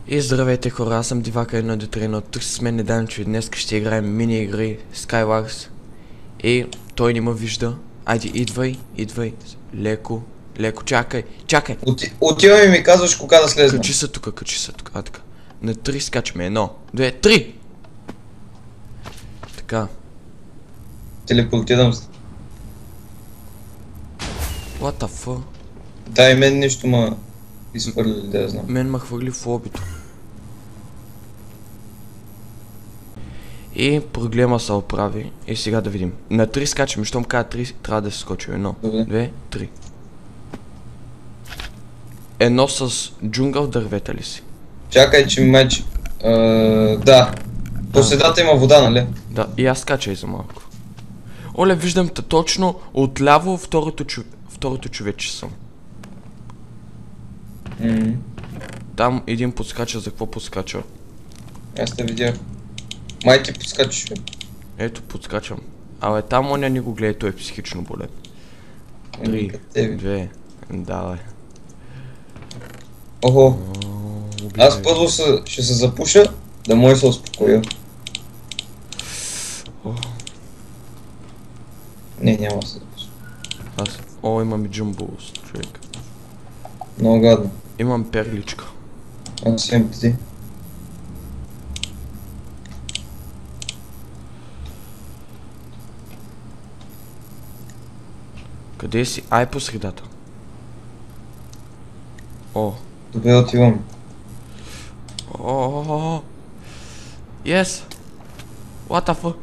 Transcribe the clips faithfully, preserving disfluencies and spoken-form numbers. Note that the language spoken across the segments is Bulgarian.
И здравейте хора, аз съм Дивака едно до три, но тук с мен е Данчо и днес ще играем мини игри Skywars. И той не ме вижда. Айде, идвай, идвай. Леко, леко, чакай, чакай. Оти, отивам и ми казваш кога да слезна. Качи се тука, качи се тука, а така. На три скачаме, едно, две, три! Така. Телепортирам се. What the fuck? Дай мен нещо ма изхвърли, да я знам. Мен ме хвърли в лобито. И проблема се оправи. И сега да видим. На три скачаме, щом кажа три, трябва да се скочим. Едно, Добре. две, три. Едно с джунгъл в дървета ли си? Чакай, че меч... Uh, да. По средата има вода, нали? Да, и аз скачай за малко. Оле, виждам те точно отляво второто, чу... второто човече съм. Mm. Там един подскача, за какво подскача? Аз те видях. Май ти подскачаш, бе. Ето, подскачам. Абе, там оня ни го гледа, той е психично болен. Три, две, давай. Охо. Аз първо се, ще се запуша, да може да се успокоя. Не, няма да се запуша. Аз... О, имам и джумбулс, човек. Много гадно. Имам перличка. Аз имам ти. Къде си? Ай, по средата. О. Добре, отивам. О. Yes. What the fuck?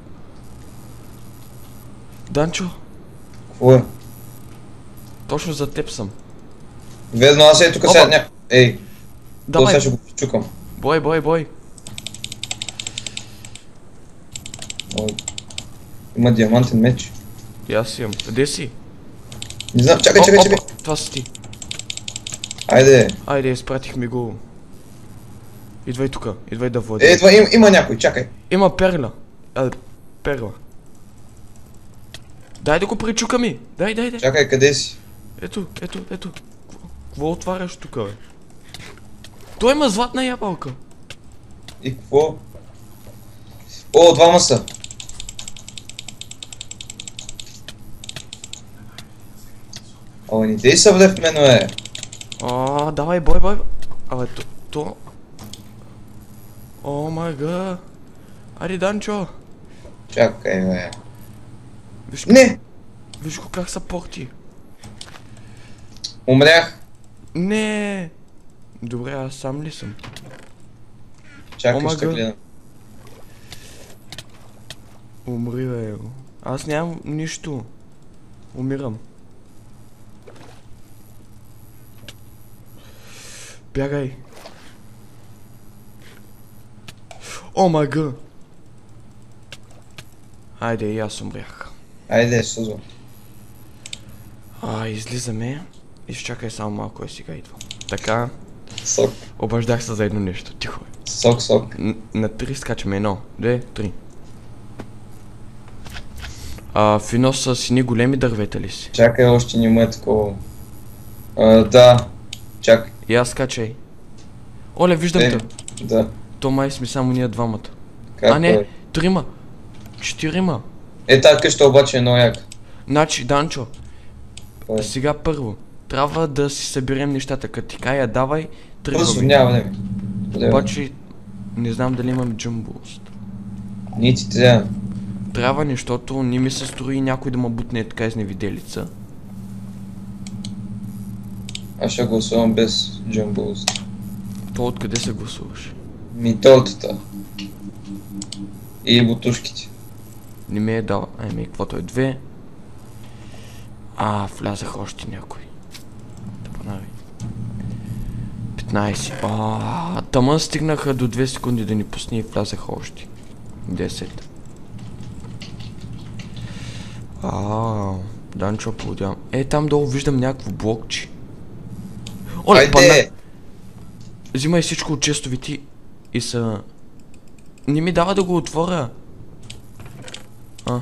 Данчо, Какво е? точно за теб съм. Ведно, аз е тук Опа. сега ня... Ей, то Давай. сега ще го чукам. Бой, бой, бой. О, има диамантен меч. И аз имам. Къде си? Не знам, чакай, О, чакай, опа, чакай. това си ти. Айде. Айде, изпратихме го. Идвай тука, идвай да води. Е, идва, им, има някой, чакай. Има перла. А, перла. Дай да го причукаме. Дай, дай, дай. Чакай, къде си? Ето, ето, ето. Какво отваряш тука, бе? Той има златна ябълка. И какво? О, двама са. О, не дей са вле в мене, е. А, давай, бой, бой. Абе, то... то... О май га. Ари, Данчо. Чакай, бе. Виж, Не! виж го как са порти. Умрях. Не. Добре, аз сам ли съм? Чакай, Омага. ще гледам. Умри, бе. Аз нямам нищо. Умирам. Бягай. О май га. Айде, и аз умрях. Айде, Сузо. А, излизаме. Изчакай само малко, е сега идва. Така. Сок. Обаждах се за едно нещо. Тихо е. Сок, сок. Н на три скачаме. Едно, две, три. А, Фино са сини големи дървета ли си? Чакай, още не му е такова. А, да. Чакай. И аз скачай. Оле, виждам Е, те. да. То май сме само ние двамата. Как А не, е? трима. Четирима. Е, тази къща обаче е много яка. Значи, Данчо, Кой е? сега първо. Трябва да си съберем нещата. Като ти кая, давай, Бързо, тръгваме. няма време. Добре. Обаче, не знам дали имам джумбулст. Ние ти трябва. Трябва ни, защото не ми се строи някой да ме бутне така изневиделица. Аз ще гласувам без джамбулс. То откъде се гласуваш? Ми тортата. И бутушките. Не ми е дал. Ами, каквото е две. А, влязах още някой. Да панави. петнайсет. А, тъмън стигнаха до две секунди да ни пусне и влязаха още. десет. А, Данчо, аплодявам. Е, там долу виждам някакво блокче. Оле, пана! Айде! Взимай всичко от честовите и са... Не ми дава да го отворя. А.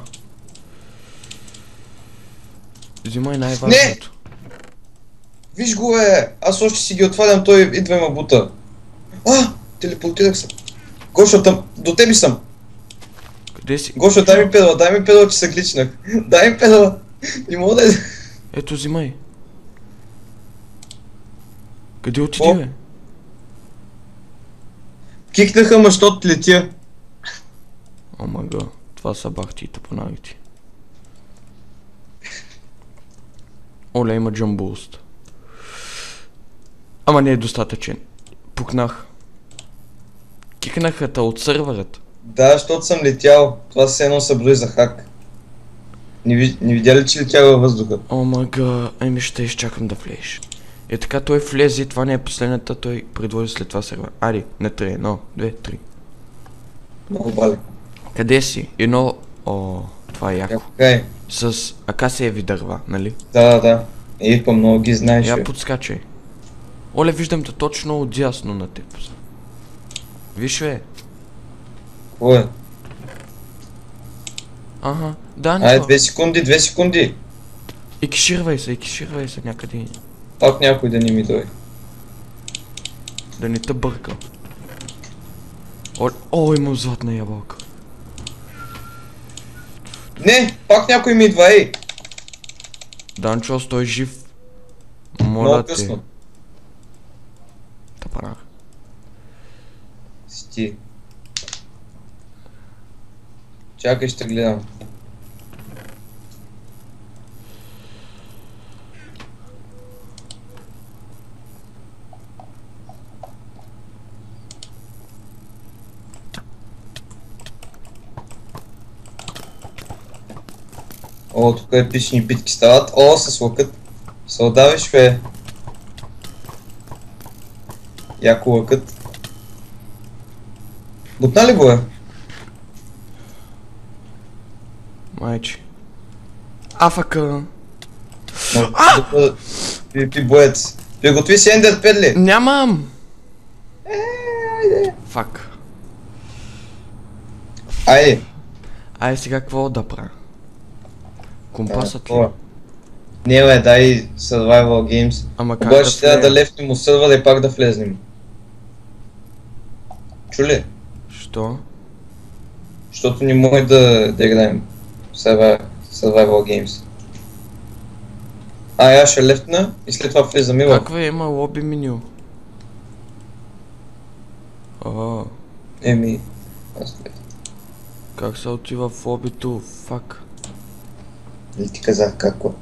Взимай най-важното. Виж го, е! Аз още си ги отвалям, той идва и ма бута. А! телепортирах се. Гошо, там, до тебе съм. Къде си? Гошо, дай ми педала, дай ми педала, че се гличнах. Дай ми педала. Не мога да... Ето, взимай. Къде отиди, О. бе? Кикнаха ма, щото летя. О, мага. Това са бахти и тъпонагите. Оле, има джамбулст. Ама не е достатъчен. Пукнах. Кикнаха те от сървърът. Да, защото съм летял. Това се едно се брои за хак. Не, ви... не видя ли, че летя във въздуха? О, мага. Ами ще изчакам да влезеш. Е така, той влезе, това не е последната, той предложи след това сервер. Айде, на три, едно, две, три. Много бали. Къде си? Едно... О, това е яко. Кай. С акасиеви дърва, нали? Да, да, да. Е, по-много ги знаеш. Я бе. подскачай. Оле, виждам те точно отдясно на теб. Виж, бе. Какво е? Ага, да, Айде, нито. две секунди, две секунди. И киширвай се, и киширвай се някъде. Пак някой да не ми дойде. Да не те бърка. О, о, имам златна ябълка. Не, пак някой ми идва, ей. Данчо, стой жив. Много Моля те. късно. Тапанах. Сти. Чакай, ще гледам. О, тук епични битки стават. О, с лъкът. Се отдавиш, бе. Яко лъкът. Бутна ли го е? Майче. Афака. Пи, пи боец. Приготви си ендер педли. Нямам. Айде. Фак. Айде. Ай сега какво да правя? Компасът ли? О, не бе, дай Survival Games. Ама как Обаче трябва да влея? лефнем му сървъра и пак да влезнем. Чули? Що? Защото не може да, да играем Survival, Survival Games. А, аз ще лефтна и след това влизам и в... Как бе, има лоби меню? О, Еми... Аз лефтна. как се отива в лобито? Фак. Или ти казах какво?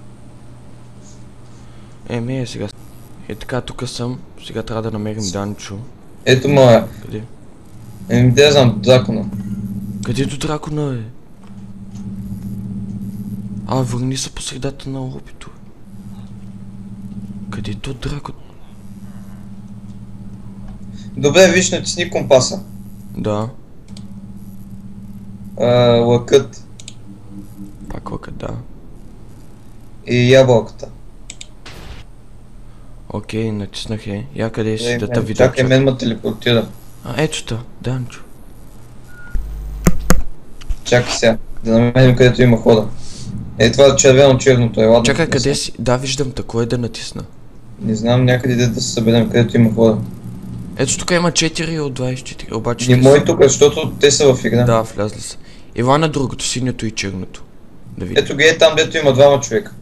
Еми е сега. Е така, тук съм. Сега трябва да намерим Данчо. Ето моя. Къде? Еми да я знам, дракона. Където дракона е? А, върни се по средата на лобито. Където дракон? Добре, виж, натисни компаса. Да, А, лъкът пак лъка, да. и ябълката. Окей, натиснах е. Я къде си Е, да мен- те видя? Чакай, мен ме телепортира. А, ето та, Данчо. Чакай сега, да намерим където има хода. Е, това червено-черното е, ладно. Чакай, да къде се- си? Да, виждам те, кое да натисна? Не знам някъде де да се съберем, където има хода. Ето тук има четири от двайсет и четири, обаче... Не те мой са- тук, защото те са в игра. Да, влязли са. Ела на другото, синьото и черното. Да видим. Ето ги е там, дето има двама човека.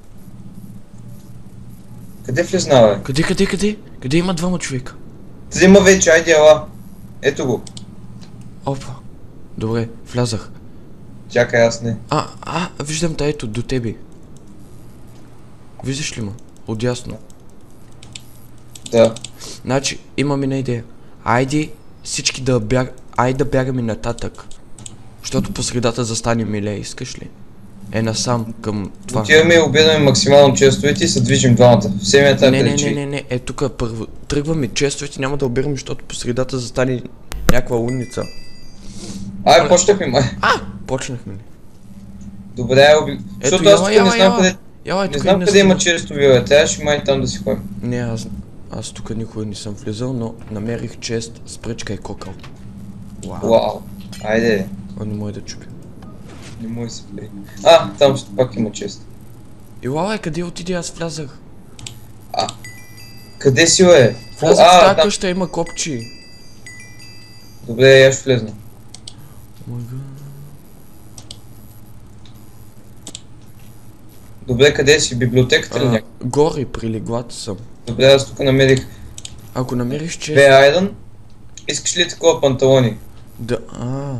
Къде влезна, бе? Къде, къде, къде? Къде има двама човека? Взима вече, айде, ела. Ето го. Опа. Добре, влязах. Чакай, аз не. А, а, виждам те, ето, до тебе. Виждаш ли ма? Отясно. Да. Значи, имам една идея. Айде всички да бяг... Айде да бягаме нататък. Защото по средата застане Миле, искаш ли? Е насам към това. Отиваме и обедаме максимално честовете и се движим двамата. В семията Не, не, не, не, не, е тук първо. Тръгваме честовете, няма да обираме, защото по средата застане някаква лунница. Ай, почнахме, май. А! Почнахме ли? Добре, ай, оби... Ето, Защото аз яла, тук не яла, знам яла. къде... Яла, е Не тук знам и къде има стига. честови, бе. Трябваше май там да си ходим. Не, аз, аз тук никога не съм влизал, но намерих чест с пръчка и кокъл. Вау. Вау. Айде. А не може да чупя. Не може да се пери. А, там ще пак има чест. Илала, къде отиде? Аз влязах. Къде си, бе? Влязах в А, тази там. къща, има копчи. Добре, я ще влезна. Добре, къде си? Библиотеката ли А, някакъв? горе при леглата съм. Добре, аз тук намерих Ако намериш чест... две айрон. Искаш ли такова панталони? Да, а.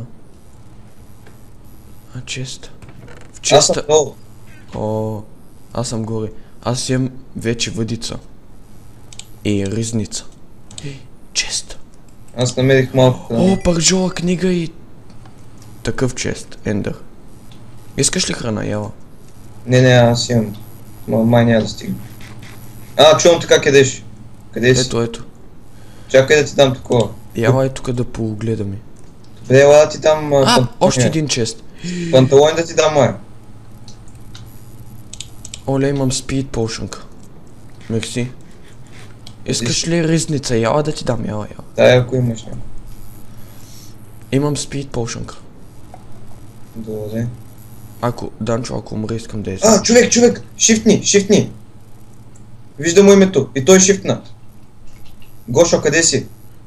А, чест. В Аз съм честа... долу. О, аз съм горе. Аз имам вече въдица. И ризница. Чест. Аз намерих малко храна. О, пържола книга и... Такъв чест, Ендър. Искаш ли храна, яла? Не, не, аз имам. Ма май няма да стигна. А, чувам така къдеш. Къде си? Ето, ето. Чакай да ти дам такова. Яла е тук да погледаме. Добре, ела да ти дам... А, панталони. още един чест. Панталони да ти дам, моя. Оле, имам спид полшънка. Мерси. Искаш ли ризница? Яла да ти дам, яла, яла. Дай, ако имаш няма. Имам спид полшънка. Добре. Ако, Данчо, ако умре, искам да е. А, човек, човек! Шифтни, шифтни! Виждам му името. И той шифтна. Гошо, къде си?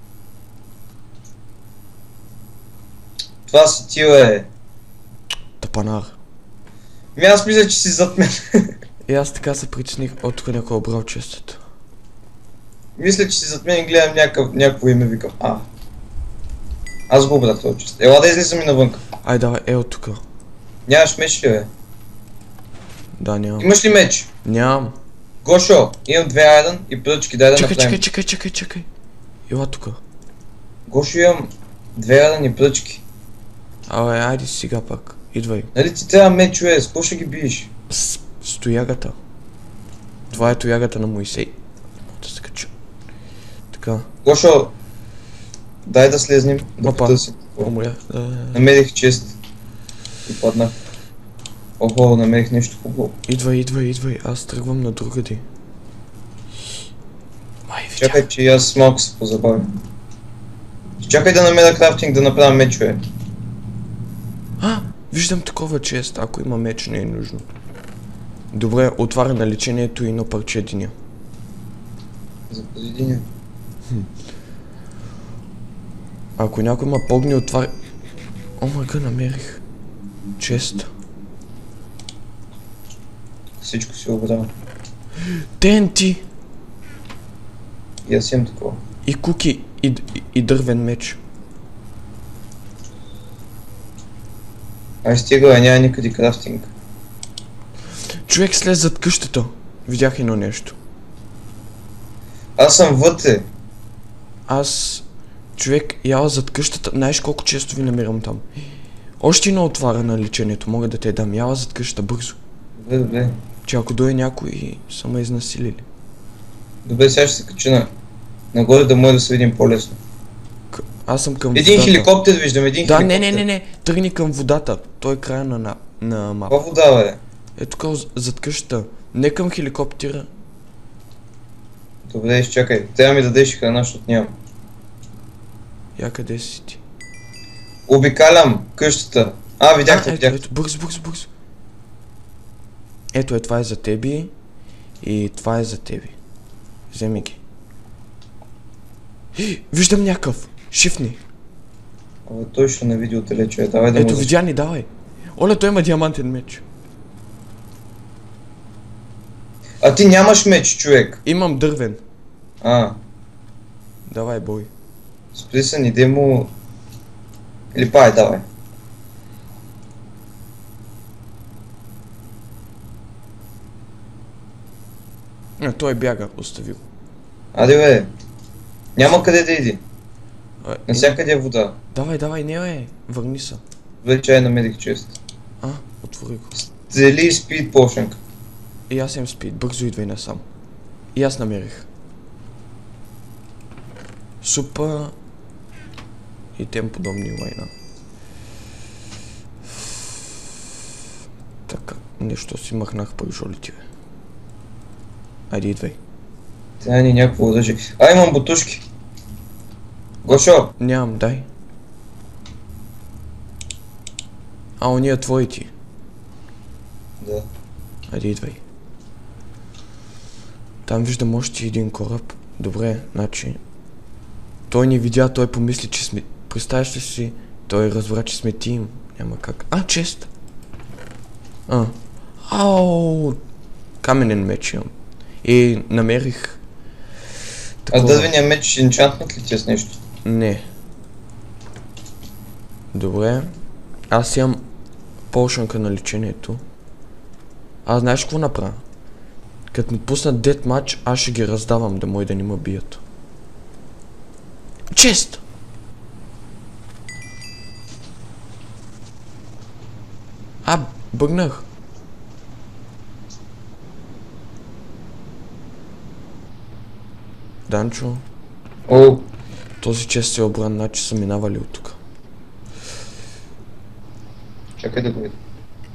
Това си ти, бе. Тапанар. Ми аз мисля, че си зад мен. И аз така се притесних, от тук някой обрал честата. Мисля, че си зад мен и гледам някакъв, някакво име, викам. А. Аз го обрах този чест. Ела да излизам и навънка. Ай, давай, е от тук. Нямаш меч ли, бе? Да, нямам. Имаш ли меч? Нямам. Гошо, имам две айрон и пръчки, дай да Чакай, направим. чакай, чакай, чакай, чакай. Ела тук. Гошо, имам две айрон и пръчки. Абе, айде сега пак. Идвай. Нали ти трябва меч, бе? С какво ще ги биеш? С, с тоягата. Това е тоягата на Моисей. Мога да се кача. Така. Гошо, дай да слезнем, да Опа. потърсим. Умря. Да. Намерих чест. И паднах. Охо, намерих нещо хубаво. Идвай, идвай, идвай. Аз тръгвам на другади. Май, видях. Чакай, че и аз малко се позабавя. Чакай да намеря крафтинг, да направя мечове. А, виждам такова чест. Ако има меч, не е нужно. Добре, отваря на лечението и на парче единия. За позидиня. Ако някой ма погни, отваря... О, мага, намерих. Чест. Всичко си обрал. Тенти! И аз имам такова. И куки, и, и, и дървен меч. Ай стига, няма никъде крафтинг. Човек слез зад къщата. Видях едно нещо. Аз съм вътре. Аз... Човек, яла зад къщата. Знаеш колко често ви намирам там. Още едно отваря на лечението. Мога да те дам. Яла зад къщата бързо. Добре, добре. Че ако дойде някой, са ме изнасилили. Добре, сега ще се кача на... нагоре да може да се видим по-лесно. К... Аз съм към Един водата. хеликоптер виждам, един Да, хеликоптер. не, не, не, не. Тръгни към водата. Той е края на, на, на мапа. Каква вода, бе? Е тук зад къщата. Не към хеликоптера. Добре, изчакай. Трябва ми да дадеш храна, защото нямам. Я къде си ти? Обикалям къщата. А, видях А, те, ето, видях. ето, бързо, бързо, бързо. Ето е, това е за теби. И това е за теби. Вземи ги. Хи, виждам някакъв. Шифни. Абе, той ще не види отдалече. Е, давай да Ето, му... видя ни, давай. Оля, той има диамантен меч. А ти нямаш меч, човек. Имам дървен. А, Давай, бой. спри се, иде му... Или пай, давай. А, той бяга, остави го. Аде, бе. Няма къде да иди. А, Насякъде е вода. Давай, давай, не е. Върни се. Вече намерих чест. А, отвори го. Цели спид пошенка. И аз имам спид, бързо идвай насам. И аз намерих. Супа и тем подобни война. Така, нещо си махнах пържолите, бе. Айде, идвай. Трябва ни някакво оръжие. А, имам бутушки. Гошо! Нямам, дай. А, ония твоите. Да. Айде, идвай. Там виждам още един кораб. Добре, значи... Той ни видя, той помисли, че сме представяш ли си, той разбра, че сме тим. Няма как. А, чест! А. Ау! Каменен меч имам. И намерих... А дървения меч енчантнат ли ти с нещо? Не. Добре. Аз имам полшанка на лечението. Аз знаеш какво направя? Като ми пуснат дед матч, аз ще ги раздавам да мой да не ме бият. Чест! А, бъгнах. Данчо. О, Този чест е обран, значи са минавали от тук. чакай да го видя.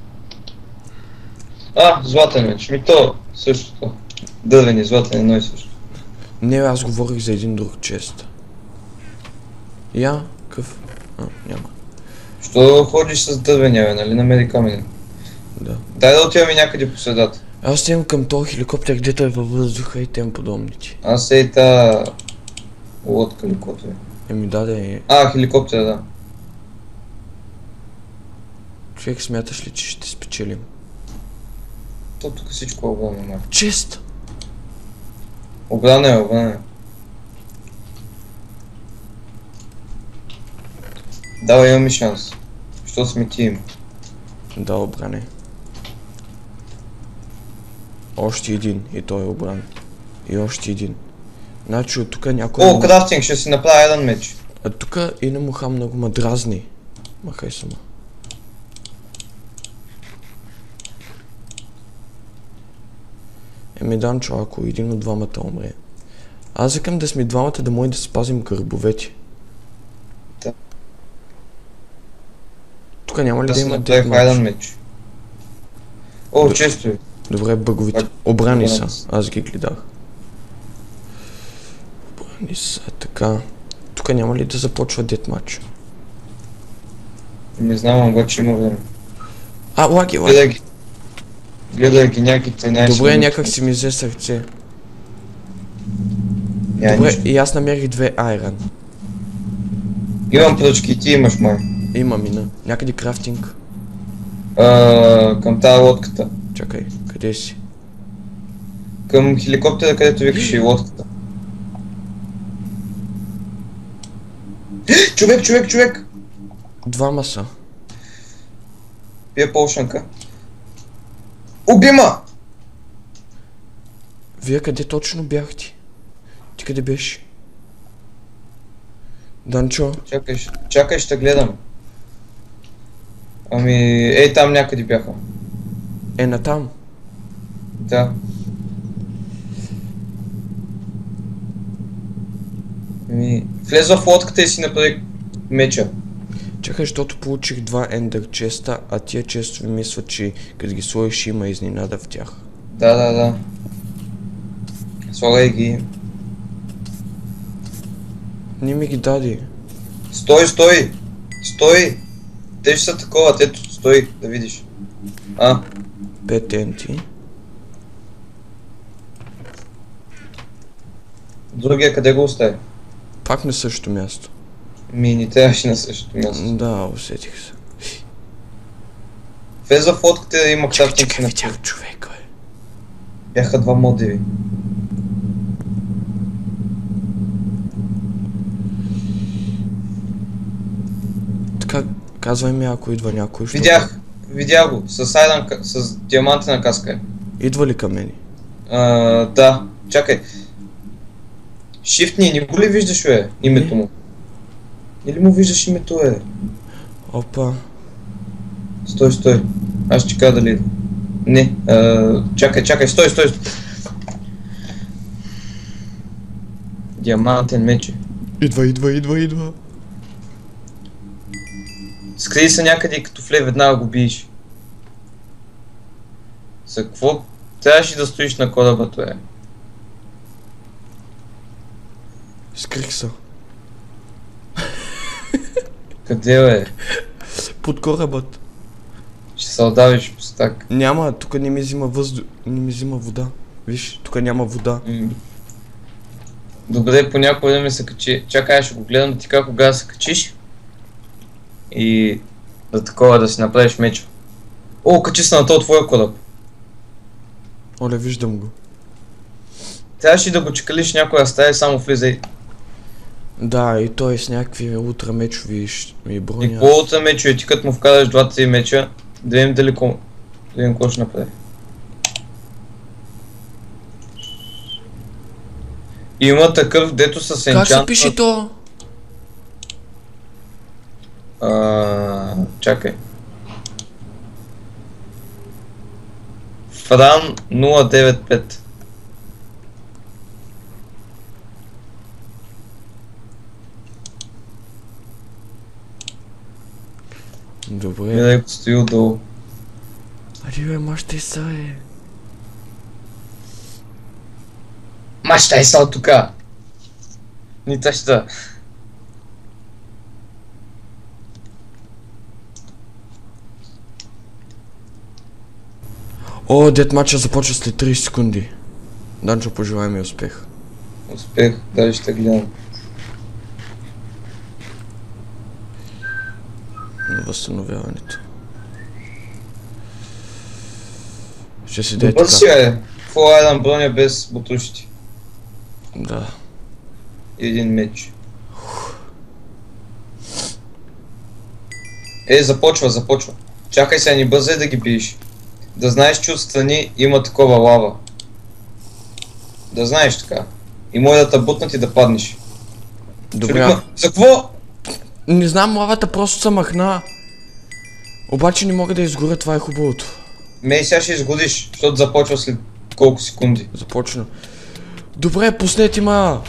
А, златен меч. Ми то същото. Дървени, златен, едно и също. Не, аз говорих за един друг чест. Я? Къв? А, няма. Що ходиш с дървения, бе, нали намери каменен? Да. Дай да отиваме някъде по средата. Аз отивам към този хеликоптер, гдето е във въздуха и тем подобните. Аз ей та... лодка или каквото е. Еми даде... А, хеликоптер, да. Човек, смяташ ли, че ще спечелим? То тук всичко е обрано, май. Чест! Обрана е, обрана е. Давай, имаме шанс. Що сме тим? Да, обране. Още един и той е обран. И още един. Значи от тук някой... О, крафтинг, ще си направя един меч. А тук и на муха много ма дразни. Махай сама. Еми Данчо, ако един от двамата умре. Аз викам да сме двамата да може да спазим гърбовете. Да. Тук няма ли да, Да си има направих един дед матч? меч. О, Да. често е. Добре, бъговите. Пак- Обрани са. обрани са. Аз ги гледах. Обрани са, така. Тук няма ли да започва дед матч? Не знам, обаче има време. А, лаги, лаги. Гледай ги. Гледай ги някакви най-си. Добре, някак си ми взе сърце. Няма Добре, нищо. и аз намерих две айран. Имам пръчки и ти имаш май. Има мина. Някъде крафтинг. А, към тази лодката. Чакай, къде си? Към хеликоптера, където викаш и лодката. Човек, човек, човек! Двама са. Пие полшанка. Убима! Вие къде точно бяхте? Ти къде беше? Данчо? Чакай, ще- чакай, ще гледам. Ами, ей там някъде бяха. Е, натам. Да. Ами, влез в лодката и си направи меча. Чакай, защото получих два ендър честа, а тия честове мислят, че като ги сложиш има изненада в тях. Да, да, да. Слагай ги. Не ми ги даде. Стой, стой! Стой! Те ще са такова, ето, стой, да видиш. А, Пет енти. другия къде го остави? Пак на същото място. Ми, не трябваше на същото място. Да, усетих се. Влез в лодката и има Чакай, крафтинг чакай, на видях човека, бе. Бяха два модеви. Така, казвай ми, ако идва някой, защото- Видях, видях го, с айран, ка- с диамантена каска е. Идва ли към мене? А, да, чакай. Shift не го ли виждаш, бе, името му? Или му виждаш името, е? Опа. Стой, стой. Аз ще кажа дали... Не, а, чакай, чакай, стой, стой, стой. Диамантен меч е. Идва, идва, идва, идва. Скрий се някъде и като вле веднага го биеш. За какво трябваше да стоиш на кораба, това е? Скрих се. Къде, бе? Под корабът. Ще се отдавиш по стак. Няма, тук не ми взима въздух, не ми взима вода. Виж, тук няма вода. М. Добре, по някое време се качи. Чакай, аз ще го гледам да ти кажа кога да се качиш. и да такова да си направиш меч. О, качи се на този твоя кораб. Оле, виждам го. Трябваше да го чекалиш някоя стая и само влизай. Да, и той с някакви ултрамечови ш- и броня. И по ултра мечове, ти като му вкараш двата и меча, да видим дали ко... да видим какво ще направи. Има такъв, дето с Как се енчант... пише то? А, чакай. Фран нула девет пет. Добре. Гледай го стои отдолу. Ари бе, мащай са е. Мащай са от тука! Ни таща. О, дед матча започва след трийсет секунди. Данчо, пожелай ми успех. Успех, даже ще гледам. На възстановяването. Ще си дай Добър така. си е. Фул айрон броня без бутушите. Да. И един меч. Е, започва, започва. Чакай сега, не бързай да ги биеш. Да знаеш, че отстрани има такова лава. Да знаеш така. И може да те бутнат и да паднеш. Добре. Ма, за какво? Не знам, лавата просто се махна. Обаче не мога да изгоря, това е хубавото. Ме и сега ще изгодиш, защото започва след колко секунди. Започна. Добре, пуснете ма!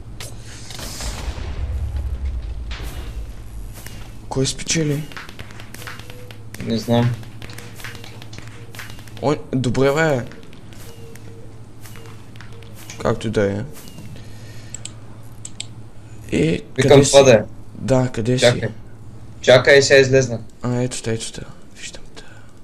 Кой спечели? Не знам. О, добре бе. Както и да е. И Викам къде си? това да е. Да, къде Чакай. си? Чакай, сега излезна. А, ето те, ето те. Виждам те.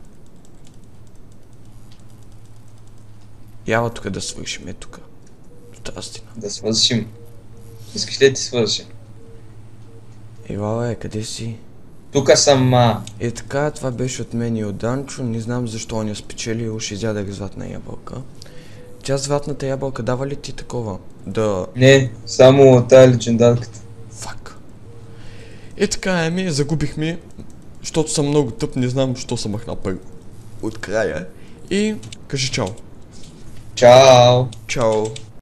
Ява тук да свършим, е тук. Тази стена. Да свършим. Искаш ли да ти свърши? Ела, е, къде си? Тука съм, а... Е така, това беше от мен и от Данчо. Не знам защо он я спечели, уж изядах златна ябълка. Тя златната ябълка дава ли ти такова? Да... Не, само тая легендарката. Фак. Е така, еми, загубихме, защото съм много тъп, не знам, що съм махнал първо от края. И кажи чао. Чао! Чао.